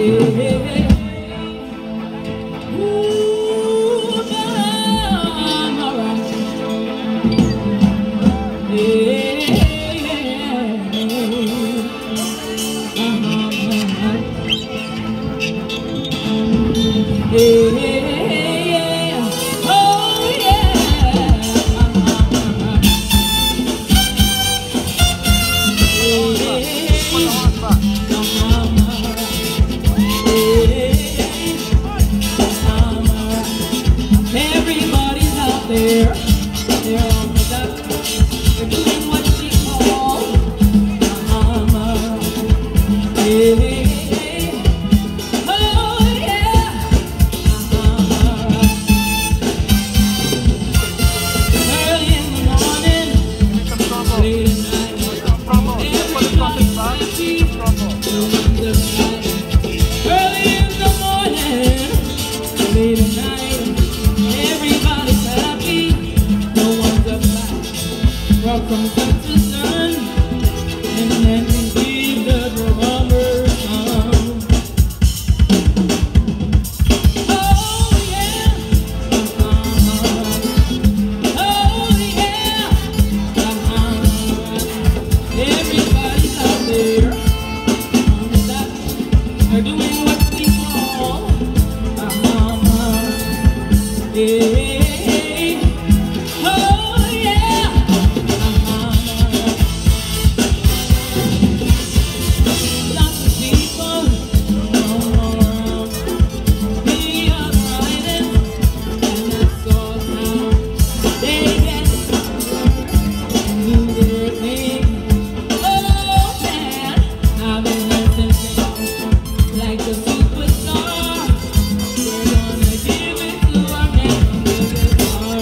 Everybody's out there. They're on the duck. They're doing what we call hey, hey, hey. Oh yeah. Early in the morning, late at night, everybody's happy. No one's upset. Early in the morning, late at night, everybody's happy. No one's upset. Welcome sun to sun, and then we leave the drummer come. Oh yeah, oh yeah, everybody's out there on the dock. They're doing what we call hey, oh yeah, lots of people all around. We are riding, and that's all now. They get and do their thing. Oh man, I've been dancing like a superstar. We're gonna give it to our man on the guitar.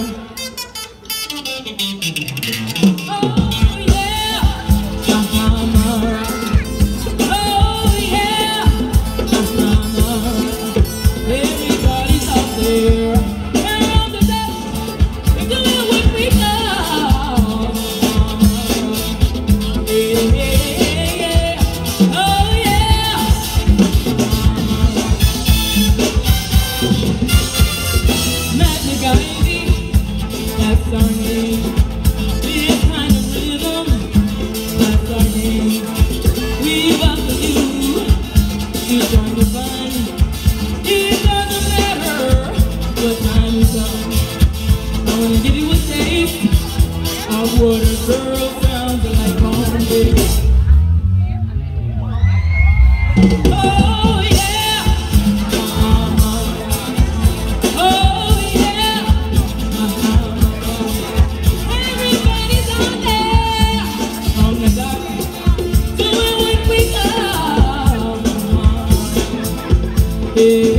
Oh yeah, oh yeah, everybody's out there. We're on the deck. We're doing what we know. Yeah, oh yeah. Magic Ivy, that's our name. This kind of rhythm, that's our name. We welcome you to join the fun. It doesn't matter what time you come. I wanna give you a taste of what a girl sounds like on baby. Oh yeah, oh yeah, everybody's out there on the dock, doing what we come. Hey.